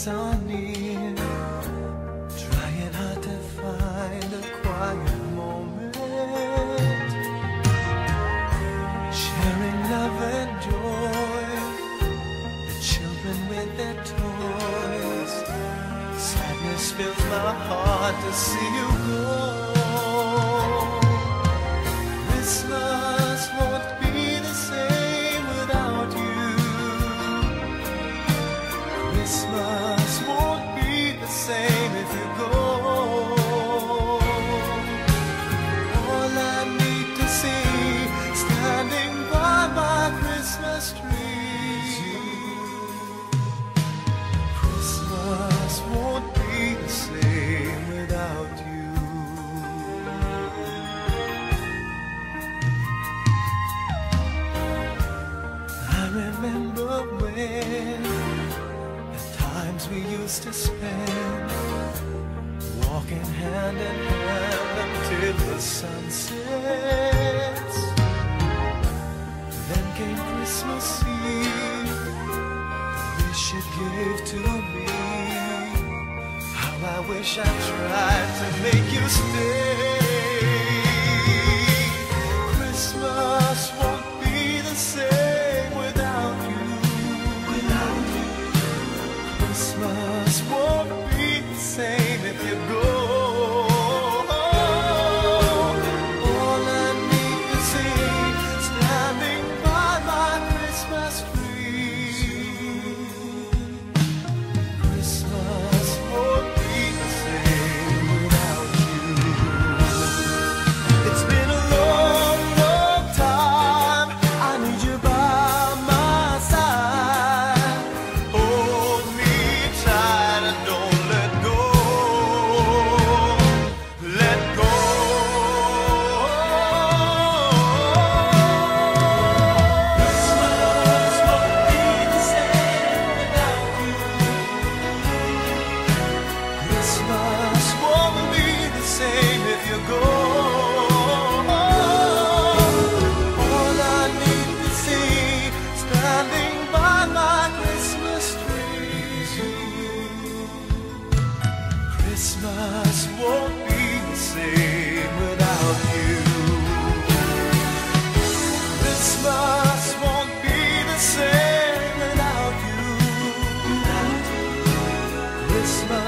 holidays are near, trying hard to find a quiet moment, sharing love and joy, the children with their toys. Sadness fills my heart to see you go. Christmas won't be the same without you. Christmas won't be the same if you go. All I need to see standing by my Christmas tree. Christmas won't be the same without you. I remember when we used to spend walking hand in hand until the sun sets. Then came Christmas Eve, the wish you gave to me. How I wish I tried to make you stay. Christmas won't be the same without you. Christmas won't be the same if you go. All I need to see standing by my Christmas tree. Christmas won't be the same without you. It's been a long, long time. I need you by my side. Hold me tight and don't let go. Let go. Christmas won't be the same without you. Christmas won't be the same if you go. All I need to see standing by my Christmas tree. Christmas won't be the same without you. Christmas won't be the same without you. Christmas